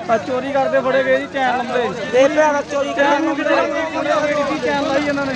चोरी करते फड़े गए जी चैन लंबे चोरी चैन लाई इन्होंने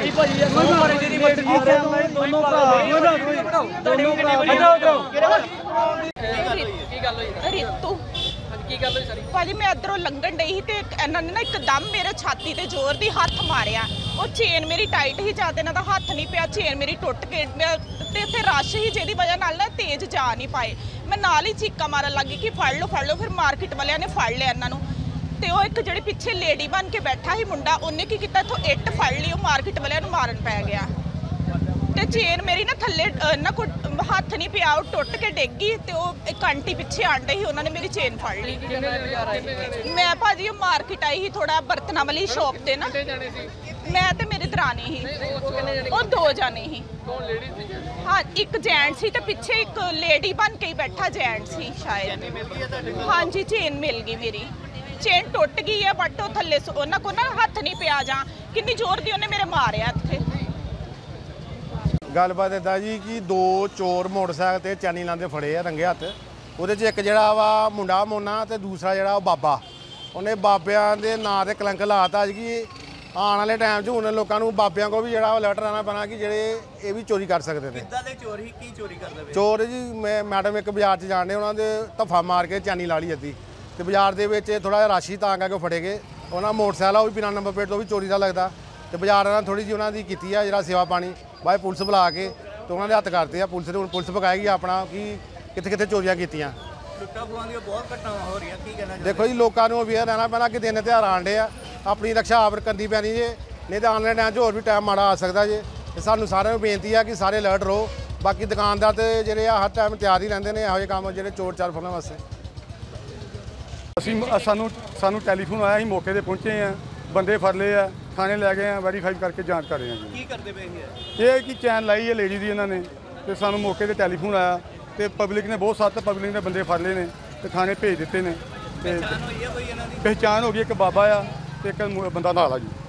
रितु भाजी मैं इधरों लंघन डई ही ते इन्होंने ना एकदम मेरे छाती ते जोर दी हथ मारिया और चेन मेरी टाइट ही जाते ना हथ नहीं पिया चेन मेरी टुट के ते इत्थे रश ही जिहदी वजह नाल ना तेज जा नहीं पाए मैं नाल ही चीका मारन लगी कि फड़ लो फिर मार्केट वालियां ने फड़ लिया इन्हां नूं ते ओह एक जिहड़ी पिछे लेडी बन के बैठा ही मुंडा उन्हें की कीता इत्थों इट फड़ ली ओह मार्केट वालियां नूं मारन पै गया ते चेन मेरी ना थल्ले ना कोई हथ नहीं पिया टुट के डिग गई ते ओह एक आंटी पिछे आंडे ही उन्होंने मेरी चेन फड़ ली मैं भाजी मार्केट आई ही थोड़ा बर्तना वाली शॉप ते ना मैं ते मेरी दरानी ही और 2 जाने ही हाँ एक जेंट्स ही ते पिछे एक लेडी बन के ही बैठा जेंट्स ही शायद हाँ जी चेन मिल गई मेरी चेन टुट गई है बट थल्ले उन्होंने को ना हथ नहीं पिया जा किन्नी जोर दी उन्हें मेरे मारिया इत्थे गलबात इदा जी कि 2 चोर मोटरसाइकिल ते चैनी लांदे फड़े आ रंगे हत्थ ਉਹਦੇ 'ਚ ਇੱਕ ਜਿਹੜਾ ਵਾ ਮੁੰਡਾ ਮੋਨਾ ਤੇ ਦੂਸਰਾ ਜਿਹੜਾ ਉਹ ਬਾਬਾ ਉਹਨੇ ਬਾਬਿਆਂ ਦੇ ਨਾਂ ਤੇ ਕਲੰਕ ਲਾਤਾ ਅੱਜ ਕਿ ਆਉਣ ਵਾਲੇ ਟਾਈਮ 'ਚ ਹੁਣ ਲੋਕਾਂ ਨੂੰ ਬਾਬਿਆਂ ਕੋ ਵੀ ਜਿਹੜਾ ਉਹ ਅਲਰਟ ਰਹਿਣਾ ਪੈਣਾ ਕਿ ਜਿਹੜੇ ਇਹ ਵੀ ਚੋਰੀ ਕਰ ਸਕਦੇ ਨੇ ਕਿੱਦਾਂ ਦੇ ਚੋਰ ਹੀ ਕੀ ਚੋਰੀ ਕਰਦੇ ਪਏ ਚੋਰ ਜੀ ਮੈਂ ਮੈਡਮ ਇੱਕ ਬਾਜ਼ਾਰ 'ਚ ਜਾਣਦੇ ਉਹਨਾਂ ਦੇ ਧੱਫਾ ਮਾਰ ਕੇ ਚੈਨੀ ਲਾ ਲਈ ਅੱਧੀ ਤੇ ਬਾਜ਼ਾਰ ਦੇ ਵਿੱਚ ਥੋੜਾ ਜਿਹਾ ਰਾਸ਼ੀ ਤਾਂ ਕਰਕੇ ਫੜੇ ਗਏ ਉਹਨਾਂ ਮੋਟਰਸਾਈਕਲ ਉਹ ਵੀ ਬਿਨਾਂ ਨੰਬਰ ਪਲੇਟ ਤੋਂ ਵੀ ਚੋਰੀ ਦਾ ਲੱਗਦਾ ਤੇ ਬਾਜ਼ਾਰ ਨਾਲ ਥੋੜੀ ਜਿਹੀ ਉਹਨਾਂ ਦੀ ਕੀਤੀ ਆ ਜਿਹੜਾ ਸੇਵਾ ਪਾਣੀ ਬਾਅਦ ਪੁਲਿਸ ਬੁਲਾ ਕੇ ਤੇ ਉਹਨਾਂ ਦੇ ਹੱਥ ਕਰਤੇ ਆ ਪੁਲਿਸ ਨੇ ਹੁਣ ਪੁਲਿਸ ਪਕਾਏਗੀ ਆਪਣਾ ਕਿ ਕਿੱਥੇ ਕਿੱਥੇ ਚੋਰੀਆਂ ਕੀਤੀਆਂ ਲੁੱਟਾਂ ਖੋਹਾਂ ਦੀਆਂ ਬਹੁਤ ਘਟਨਾਵਾਂ ਹੋ ਰਹੀਆਂ ਕੀ ਕਹਿਣਾ ਦੇਖੋ ਜੀ ਲੋਕਾਂ ਨੂੰ ਅਵੇਅਰ ਰਹਿਣਾ ਪੈਣਾ ਕਿ ਦਿਨ ਤਿਉਹਾਰ ਆਉਣ ਡੇ ਆ ਆਪਣੀ ਰਕਸ਼ਾ ਆਪ ਕਰਨੀ ਪੈਣੀ ਜੇ ਨਹੀਂ ਤਾਂ ਆਨਲਾਈਨ ਟਾਈਮ 'ਚ ਹੋਰ ਵੀ ਟਾਈਮ ਮਾੜਾ ਆ ਸਕਦਾ ਜੇ ਤੇ ਸਾਨੂੰ ਸਾਰਿਆਂ ਨੂੰ ਬੇਨਤੀ ਆ ਕਿ ਸਾਰੇ ਅਲਰਟ ਰਹੋ ਬਾਕੀ ਦੁਕਾਨਦਾਰ ਤੇ ਜਿਹੜੇ ਆ ਹਰ ਟਾਈਮ ਤਿਆਰ ਹੀ ਰਹਿੰਦੇ ਨੇ ਇਹੋ ਜਿਹੇ ਕੰਮ ਜਿਹੜੇ ਚੋਰ ਚਾਰ ਫੜਨ ਵਾਸਤੇ ਅਸੀਂ ਸਾਨੂੰ ਟੈਲੀਫੋਨ ਆਇਆ ਅਸੀਂ ਮੌਕੇ ਤੇ ਪਹੁੰਚੇ ਆ ਬੰਦੇ ਫੜ ਲਏ ਆ ਥਾਣੇ ਲੈ ਗਏ ਆ ਵੈਰੀਫਾਈ ਕਰਕੇ ਜਾਂਚ ਕਰ ਰਹੇ ਆ ਜੀ ਕੀ ਕਰਦੇ ਪਏ ਇਹ ਕਿ ਚੈਨ ਲਾਈ ਹੈ ਲੇਡੀ ਦੀ ਇਹਨਾਂ ਨੇ ਤੇ ਸਾਨੂੰ ਮੌਕੇ ਤੇ ਟੈਲੀਫੋਨ ਆਇਆ ਤੇ ਪਬਲਿਕ ਨੇ ਬਹੁਤ ਸਾਰਾ ਪਬਲਿਕ ਨੇ ਬੰਦੇ ਫੜ ਲਏ ਨੇ ਤੇ ਥਾਣੇ ਭੇਜ ਦਿੱਤੇ ਨੇ ਤੇ ਪਹਿਚਾਣ ਹੋ ਗਈ ਇੱਕ ਬਾਬਾ ਆ ਤੇ ਇੱਕ ਬੰਦਾ ਨਾਲ ਆ ਜੀ।